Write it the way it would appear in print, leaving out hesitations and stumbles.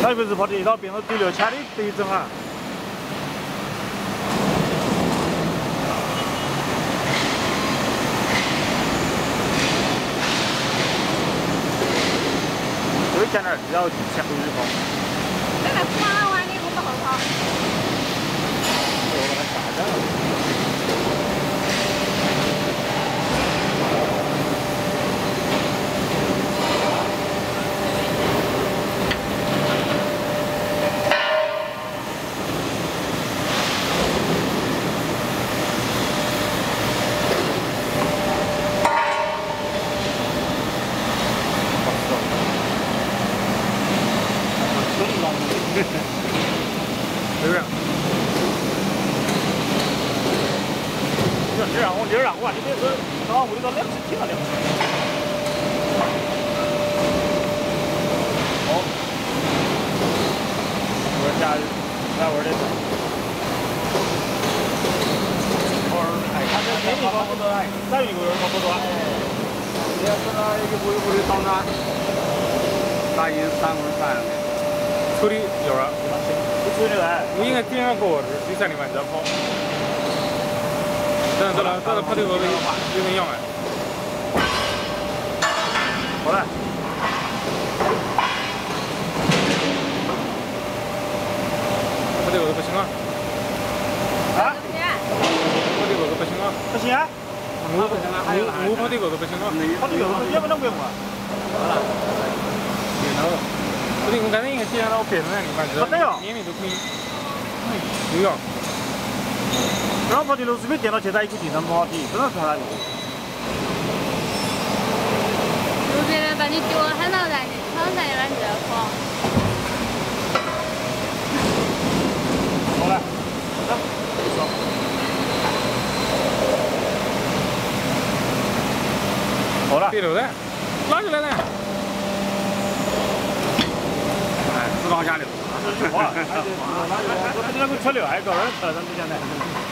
那不是跑地道变成对流枪的这一种啊。 这个在那儿，然后前后一跑。 这个滑完的我们后跑。 我把它下降了。对不对？你让我，你别说，到屋里头2次停了2次。哦，我下来玩的。他这天气好不多哎，再一个月好不多。你要是那一步一步的上呢，那也3分3。 抽的有啊，不抽的来，我应该点个锅子，第3里面再跑。等跑这个有人要买。好了。跑这个不行啊。啊？跑这个不行啊。不行啊？我跑这个不行啊。跑这个也不能不用啊。好了。别闹了。 我刚才应该接到别人那里面，年龄都可以。有呀。然后跑的路是被电脑接在一个地上跑的，真的是他那个。 路边的把你脚喊到在你躺在那这跑。 好了，好了。对头的，哪去了呢？ 知道家里，我那个车流还高，车上之前的。